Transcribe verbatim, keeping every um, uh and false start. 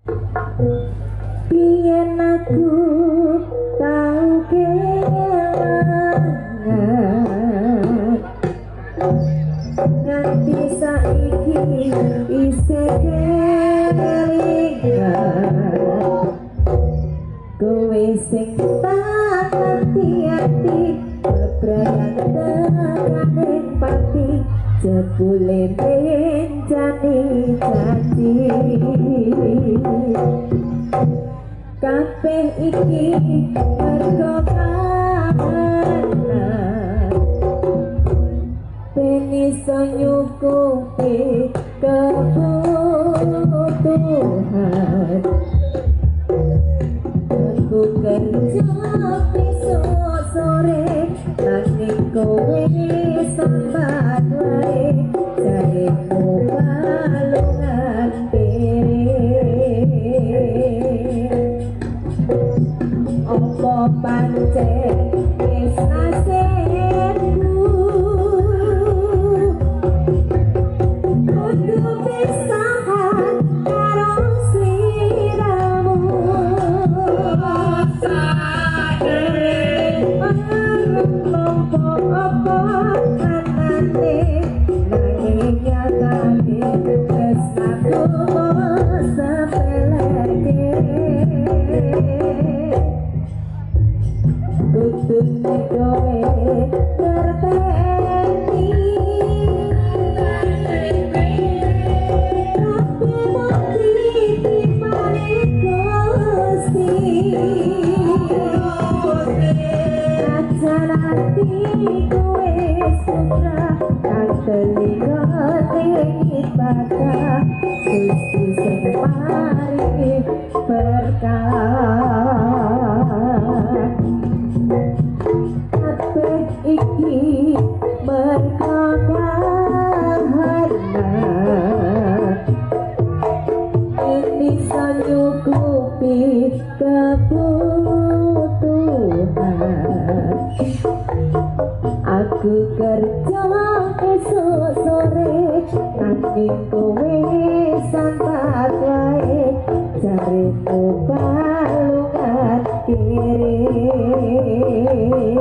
Biyen aku tau kelangan nganti saiki isih kelingan kowe sing tak hati-hati bebrayan tekan pati jebule bencani janji kabeh iki mergo kahanan ben iso nyukupi kebutuhan aku kerja besok sore nanging kowe sambat wae jarimu balungan opo pancen wis nasibmu kudu pisahan karo sliramu opo anane nanging nyatane tresnaku sepeleke kudu kowe ngerteni tapi mati dimane Gusti ajar hati kowe sutra kang telinga ibadah Gusti sing paringi berkah kabeh iki merga kahanan ini sanyukupi kebutuhan aku kerja esok sore nanging kowe sambat wae jarimu balungan kiri